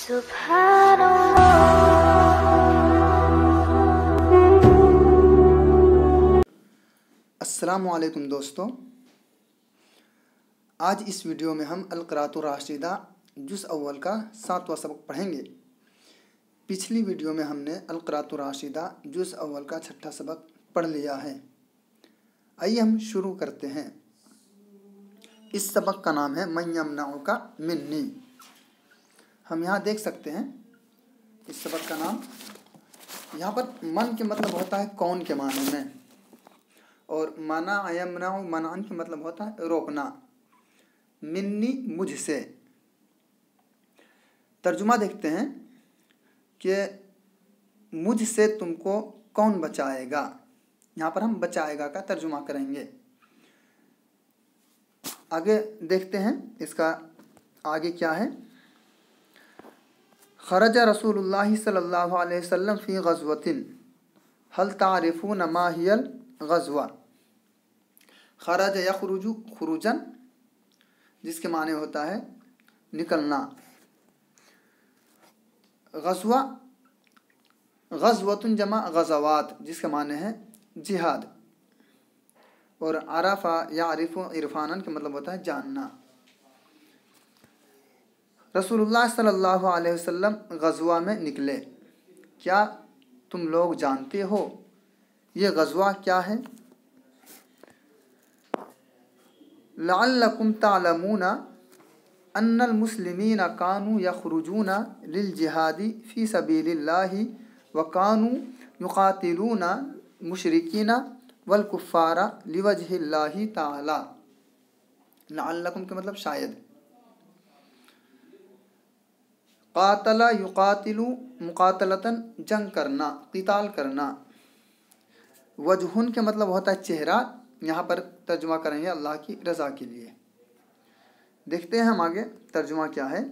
अस्सलामुअलैकुम दोस्तों, आज इस वीडियो में हम अल-क़िराअतुर राशिदा जुज़ अव्वल का 7वां सबक पढ़ेंगे। पिछली वीडियो में हमने अल-क़िराअतुर राशिदा जुज़ अव्वल का 6ठा सबक पढ़ लिया है। आइए हम शुरू करते हैं। इस सबक का नाम है मन यमनउका मिन्नी। हम यहाँ देख सकते हैं इस सबक का नाम। यहाँ पर मन के मतलब होता है कौन के माने में, और मना यमनउ मनान के मतलब होता है रोकना। मिन्नी मुझसे। तर्जुमा देखते हैं कि मुझसे तुमको कौन बचाएगा। यहाँ पर हम बचाएगा का तर्जुमा करेंगे। आगे देखते हैं इसका आगे क्या है। खरज रसूलुल्लाह सल्लल्लाहु अलैहि वसल्लम फ़ी ग़ज़वतिन हल तारिफून मा हियल ग़ज़वा। खरज यखरुजु खुरुजन, जिसके माने होता है निकलना। ग़ज़वा ग़ज़वतुन जमा ग़ज़वात, जिसके माने है जिहाद। और अरफ़ा यारिफ़ु इरफ़ानन के मतलब होता है जानना। रसूलुल्लाह सल्लल्लाहु अलैहि वसल्लम ग़ज़वा में निकले। क्या तुम लोग जानते हो ये ग़ज़वा क्या है? लअल्लकुम तालमूना अन्नल मुस्लिमीना कानू यखरुजूना लिल जिहादी फ़ी सबीलिल्लाहि व कानू युक़ातिलूना मुशरिकीना वल कुफ़ारा लिवजहिल्लाहि ताला। लअल्लकुम के मतलब शायद। क़ातला युक़ातिलु मुक़ातलतन जंग करना, क़िताल करना। वजहुन के मतलब होता है चेहरा। यहाँ पर तर्जुमा करेंगे अल्लाह की रज़ा के लिए। देखते हैं हम आगे तर्जुमा क्या है।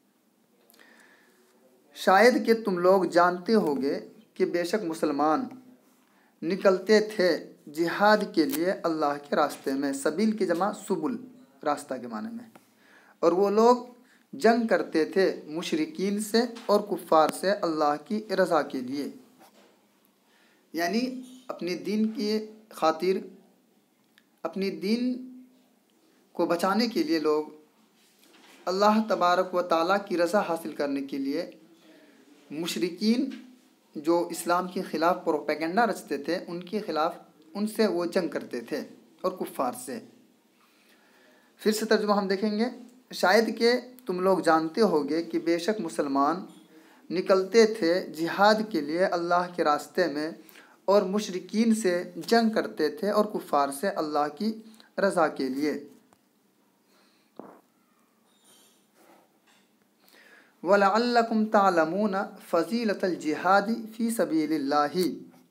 शायद कि तुम लोग जानते होगे कि बेशक मुसलमान निकलते थे जिहाद के लिए अल्लाह के रास्ते में। सबील की जमा सुबुल, रास्ता के माने में। और वो लोग जंग करते थे मुशरिकीन से और कुफ़ार से अल्लाह की रज़ा के लिए, यानी अपने दीन की खातिर, अपनी दीन को बचाने के लिए लोग अल्लाह तबारक व ताला की रज़ा हासिल करने के लिए मुशरिकीन जो इस्लाम के ख़िलाफ़ प्रोपेगेंडा रचते थे उनके ख़िलाफ़ उनसे वो जंग करते थे और कुफ़ार से। फिर से तर्जुमा हम देखेंगे। शायद कि तुम लोग जानते होगे कि बेशक मुसलमान निकलते थे जिहाद के लिए अल्लाह के रास्ते में और मुशरिकीन से जंग करते थे और कुफ़ार से अल्लाह की रज़ा के लिए। वलअल्लकुम तालमूना फ़ज़ीलतल जिहादी फ़ी सबीलिल्लाहि।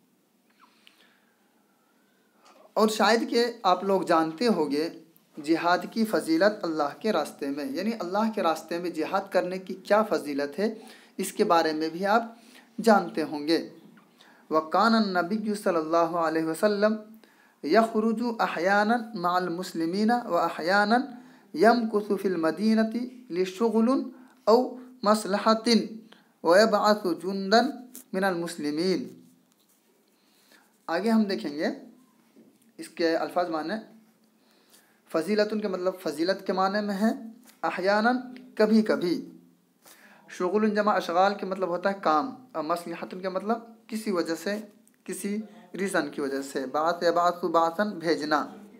और शायद कि आप लोग जानते होंगे जिहाद की फ़जीलत अल्लाह के रास्ते में, यानी अल्लाह के रास्ते में जिहाद करने की क्या फ़जीलत है इसके बारे में भी आप जानते होंगे। वकान नबी सल्लल्लाहु अलैहि वसल्लम यखरुजु अहयानन मअल मुस्लिमीना व अहयानन यमकुसु फिल मदीनति लिशुग़ुलिन औ मसलहतिन व यबअसु जुंदन मिनल मुस्लिमीन। आगे हम देखेंगे इसके अल्फाज माने। फ़जीलतुन के मतलब फ़जीलत के माने में है। अहयानन कभी कभी। शुग़ुलन जमा अशगाल के मतलब होता है काम। और मसलहतुन के मतलब किसी वजह से, किसी रीज़न की वजह से। बात या बासु बासन भेजना।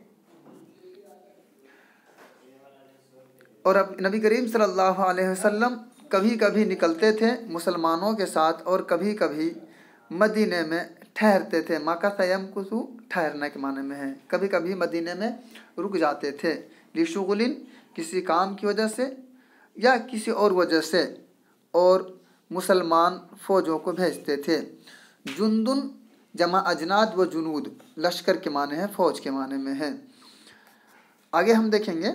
और अब नबी करीम सल्लल्लाहु अलैहि वसल्लम कभी कभी निकलते थे मुसलमानों के साथ और कभी कभी मदीने में ठहरते थे। मकस यमकुसु ठहरने के माने में है। कभी कभी मदीने में रुक जाते थे। लिशुग़ुलिन किसी काम की वजह से या किसी और वजह से, और मुसलमान फ़ौजों को भेजते थे। जुंदुन जमा अजनाद व जुनूद, लश्कर के माने हैं, फ़ौज के माने में है। आगे हम देखेंगे।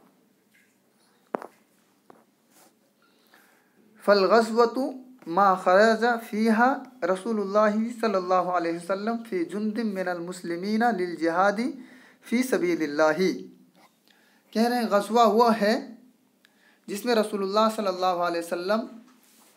फल ग़ज़वतु मा खरज फ़ीहा रसूलुल्लाहि सल्लल्लाहु अलैहि वसल्लम फ़ी जुंदिम मिनल मुस्लिमीना लिल जिहादी फ़ी सबीलिल्लाहि। कह रहे हैं ग़ज़वा वो है जिसमें रसूलुल्लाह सल्लल्लाहु अलैहि वसल्लम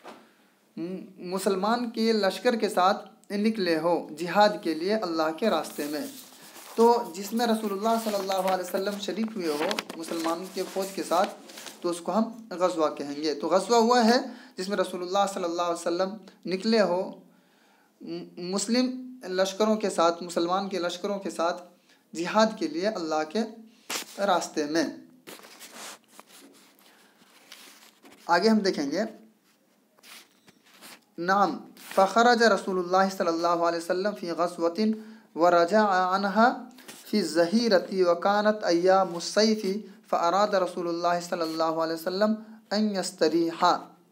मुसलमान के लश्कर के साथ निकले हो जिहाद के लिए अल्लाह के रास्ते में। तो जिसमें रसूलुल्लाह सल्लल्लाहु अलैहि वसल्लम शरीक हुए हो मुसलमान के फ़ौज के साथ, तो उसको हम गज़वा कहेंगे। तो गज़वा हुआ है जिसमें रसूलुल्लाह सल्लल्लाहु अलैहि वसल्लम निकले हो मुस्लिम लश्करों के साथ, मुसलमान के लश्करों के साथ जिहाद के लिए अल्लाह के रास्ते में। आगे हम देखेंगे, नाम फ़खरज रसूलुल्लाह सल्लल्लाहु अलैहि वसल्लम फ़ी ग़ज़वतिन व रजा अन्हा फ़ी ज़हीरती व कानत अय्यामुस सैफ़ी फ़अराद रसूलुल्लाह सल्लल्लाहु अलैहि वसल्लम अन यस्तरीहा।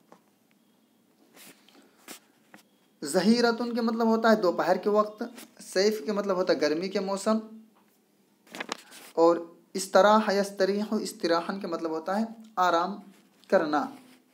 ज़हीरतुन के मतलब होता है दोपहर के वक्त, सैफ़ के मतलब होता है गर्मी के मौसम, और इस्तराह यस्तरीह इस्तिराहन के मतलब होता है आराम करना।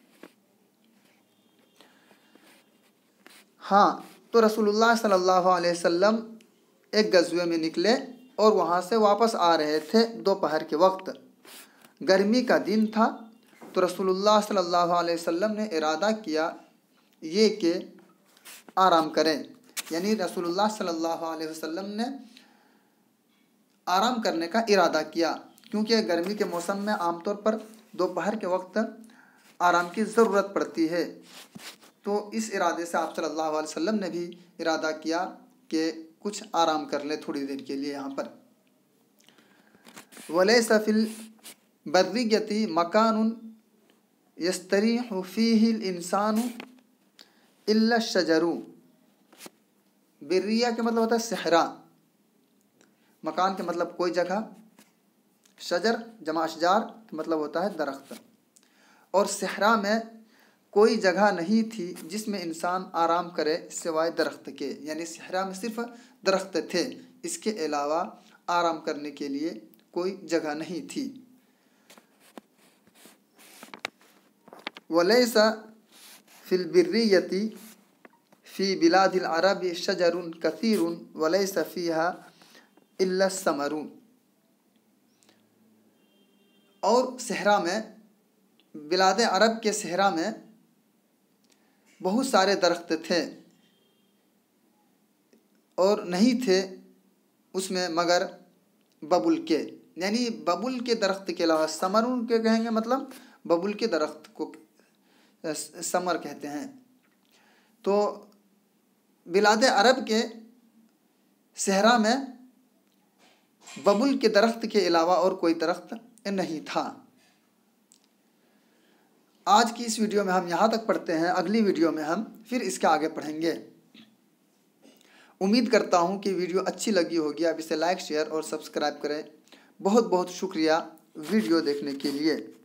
हाँ, तो रसूलुल्लाह सल्लल्लाहु अलैहि वसल्लम एक गज़वे में निकले और वहाँ से वापस आ रहे थे दोपहर के वक्त, गर्मी का दिन था। तो रसूलुल्लाह सल्लल्लाहु अलैहि वसल्लम ने इरादा किया ये कि आराम करें, यानी रसूलुल्लाह सल्लल्लाहु अलैहि वसल्लम ने आराम करने का इरादा किया, क्योंकि गर्मी के मौसम में आमतौर पर दोपहर के वक्त आराम की ज़रूरत पड़ती है। तो इस इरादे से आप सल्लल्लाहु अलैहि वसल्लम ने भी इरादा किया कि कुछ आराम कर ले थोड़ी देर के लिए यहाँ पर। वलैसा फिल बर्रियती मकानुन यस्तरीहु फीहिल इंसानु इल्ला शजरू। बिर्रिया के मतलब होता है सहरा, मकान के मतलब कोई जगह, शजर जमा अशजार के मतलब होता है दरख्त, और सहरा में कोई जगह नहीं थी जिसमें इंसान आराम करे सिवाय दरख्त के, यानी सहरा में सिर्फ दरख्त थे, इसके अलावा आराम करने के लिए कोई जगह नहीं थी। वलैसा फिल बिर्रियती फ़ी बिलादिल अरबी शजरुन कसीरुन वलैसा फ़ीहा इल्ला समरून। और सहरा में, बिलाद अरब के सहरा में बहुत सारे दरख्त थे और नहीं थे उसमें मगर बबुल के, यानी बबुल के दरख्त के अलावा, समरून के कहेंगे मतलब बबुल के दरख्त को समर कहते हैं। तो बिलाद अरब के सहरा में बबुल के दरख्त के अलावा और कोई दरख्त नहीं था। आज की इस वीडियो में हम यहाँ तक पढ़ते हैं, अगली वीडियो में हम फिर इसके आगे पढ़ेंगे। उम्मीद करता हूँ कि वीडियो अच्छी लगी होगी। आप इसे लाइक, शेयर और सब्सक्राइब करें। बहुत बहुत शुक्रिया वीडियो देखने के लिए।